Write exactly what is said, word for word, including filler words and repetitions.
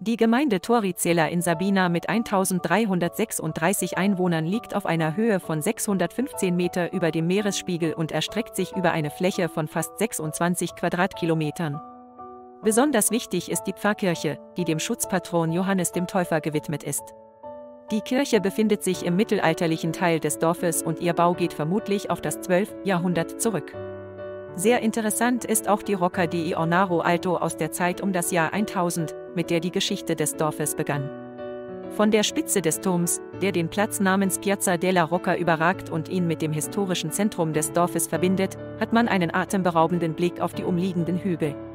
Die Gemeinde Torricella in Sabina mit eintausenddreihundertsechsunddreißig Einwohnern liegt auf einer Höhe von sechshundertfünfzehn Meter über dem Meeresspiegel und erstreckt sich über eine Fläche von fast sechsundzwanzig Quadratkilometern. Besonders wichtig ist die Pfarrkirche, die dem Schutzpatron Johannes dem Täufer gewidmet ist. Die Kirche befindet sich im mittelalterlichen Teil des Dorfes und ihr Bau geht vermutlich auf das zwölfte Jahrhundert zurück. Sehr interessant ist auch die Rocca di Ornaro Alto aus der Zeit um das Jahr eintausend, mit der die Geschichte des Dorfes begann. Von der Spitze des Turms, der den Platz namens Piazza della Rocca überragt und ihn mit dem historischen Zentrum des Dorfes verbindet, hat man einen atemberaubenden Blick auf die umliegenden Hügel.